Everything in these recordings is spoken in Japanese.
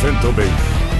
100% ベイ。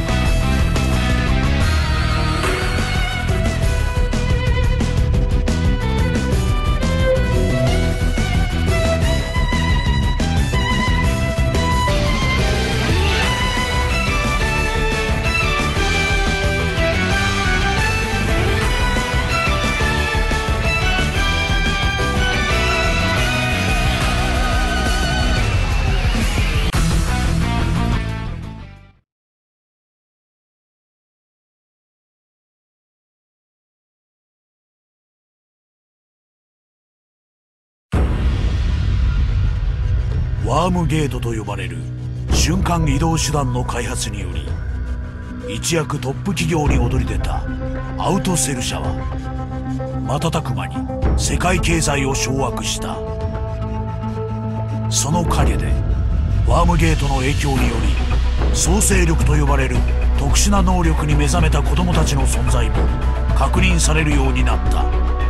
ワームゲートと呼ばれる瞬間移動手段の開発により一躍トップ企業に躍り出たアウトセル社は瞬く間に世界経済を掌握した。その陰でワームゲートの影響により創生力と呼ばれる特殊な能力に目覚めた子供たちの存在も確認されるようになった。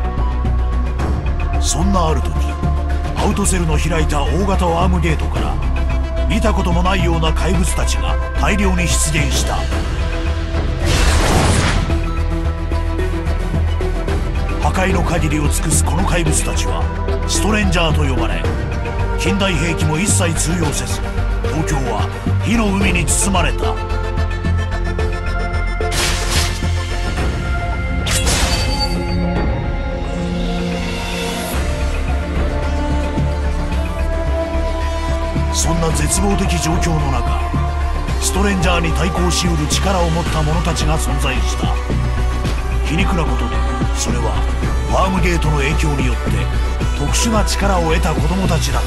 そんなある時、アウトセルの開いた大型ワームゲートから見たこともないような怪物たちが大量に出現した。破壊の限りを尽くすこの怪物たちはストレンジャーと呼ばれ、近代兵器も一切通用せず東京は火の海に包まれた。そんな絶望的状況の中、ストレンジャーに対抗しうる力を持った者たちが存在した。皮肉なことでそれはワームゲートの影響によって特殊な力を得た子供たちだった。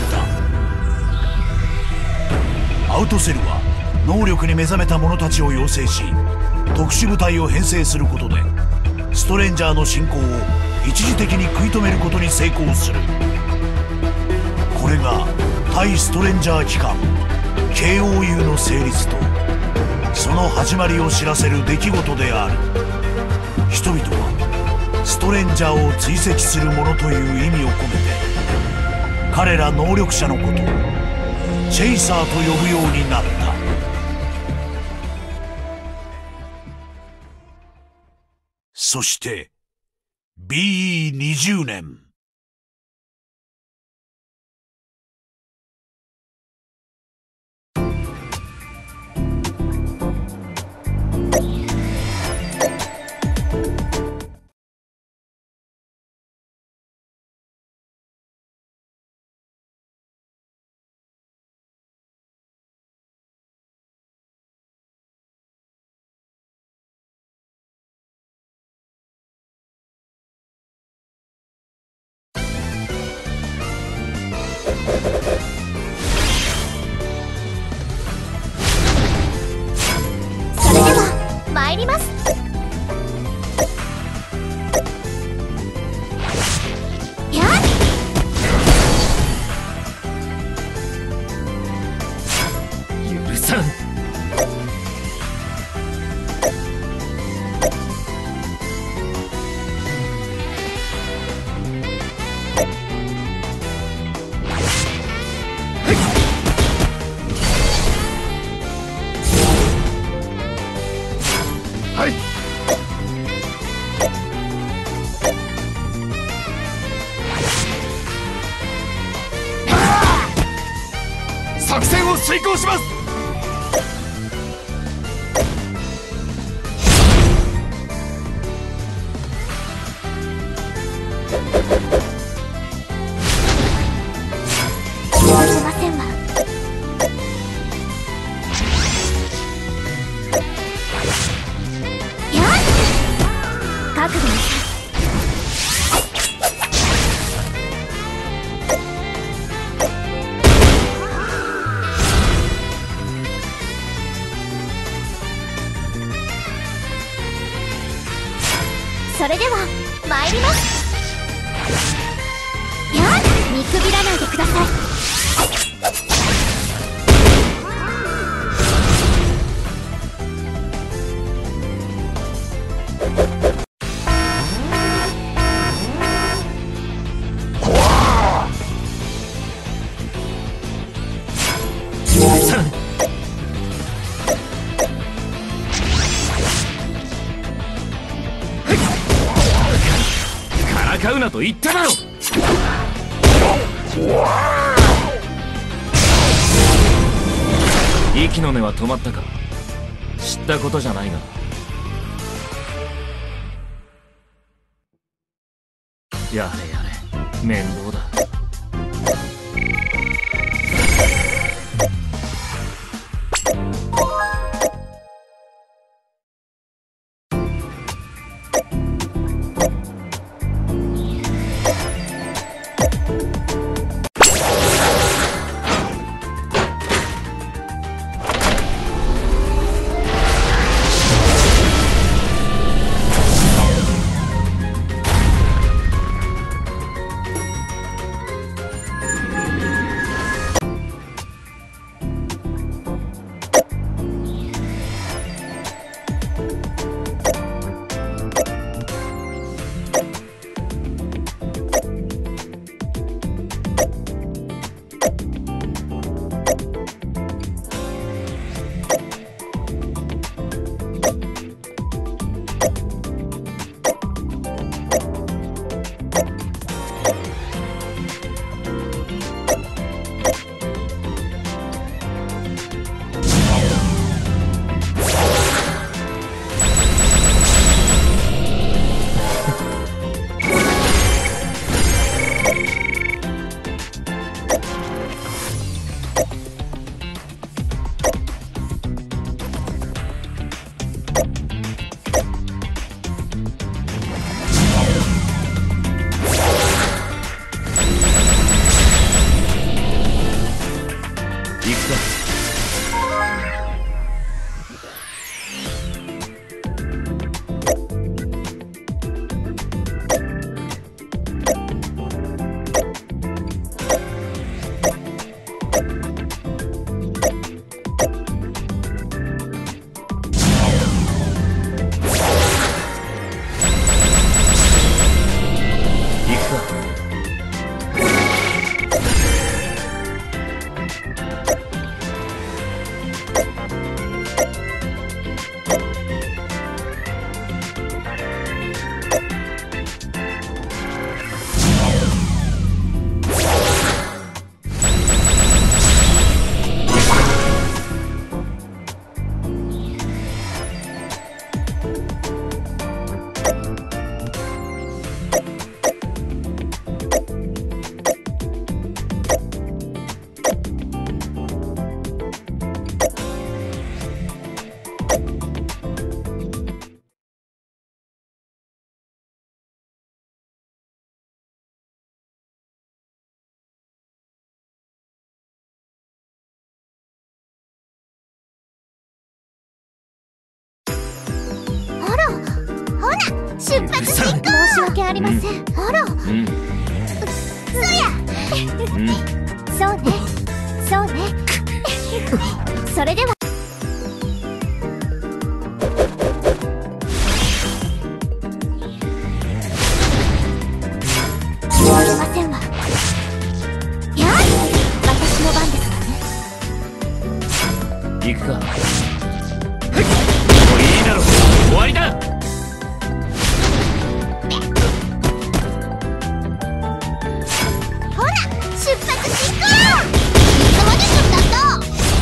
アウトセルは能力に目覚めた者たちを養成し、特殊部隊を編成することでストレンジャーの進行を一時的に食い止めることに成功する。これが対ストレンジャー機関 KOU の成立とその始まりを知らせる出来事である。人々はストレンジャーを追跡するものという意味を込めて彼ら能力者のことをチェイサーと呼ぶようになった。そして BE20 年。 それでは参ります。やっ許さん。はい。作戦を遂行します。 気がしませんわ。やっ覚悟なさい。それでは参ります。やっ見くびらないでください。 許さん。 戦うなと言っただろ。息の根は止まったか。知ったことじゃないが。やれやれ、面倒だ。 出発進行。申し訳ありません。あら、そうや。そうね、そうね。それでは終わりませんわ。やあ、私の番ですわね。 行くか。もういいだろう。終わりだ。 出発進行。いつまですんだと。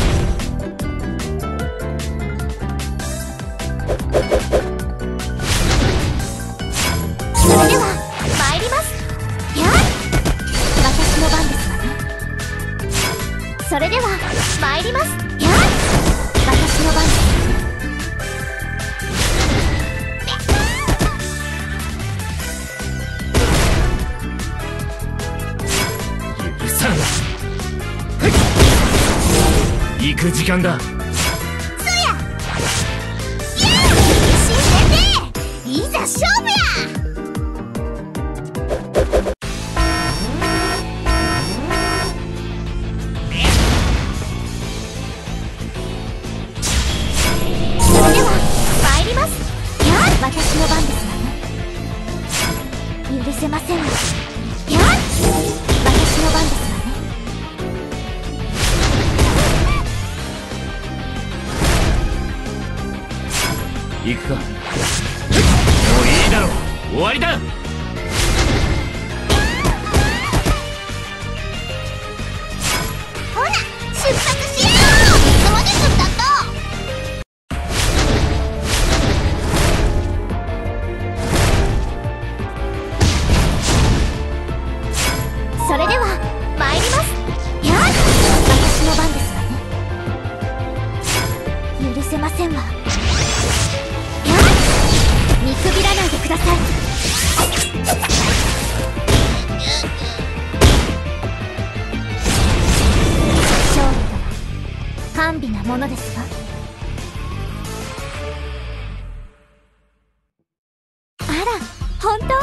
それでは参ります。やあ、私の番ですわね。それでは参ります。やあ、私の番です。 行く時間だ。 そや。新先生、いざ勝負や。それでは参ります。やあ、私の番ですわね。許せませんわ。やあ、私の番ですわね。 行くか。もういいだろう。終わりだ。 それでは参ります。やあ、私の番ですわね。許せませんわ。やあ、見くびらないでください。勝利とは甘美なものですわ。あら、本当？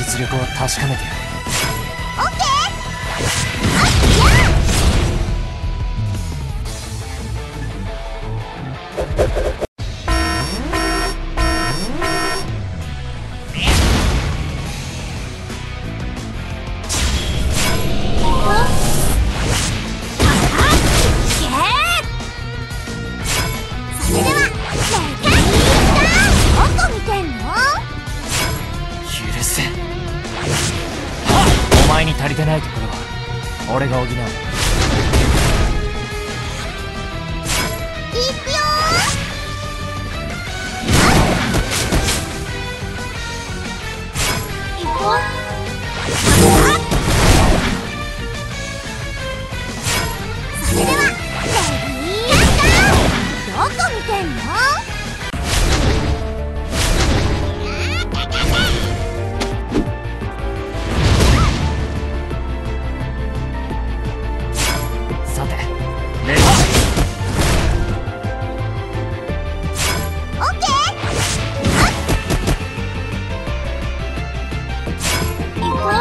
実力を確かめてやる。 オッケー。 お前に足りてないところは俺が補う。 いくよー。行こう。それではレディースター。どこ見てんの？ さてレディー。 オッケー。行こう。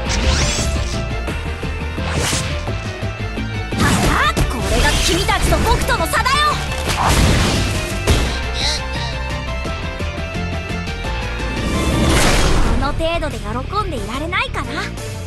これが君たちと僕との差だよ。この程度で喜んでいられないかな。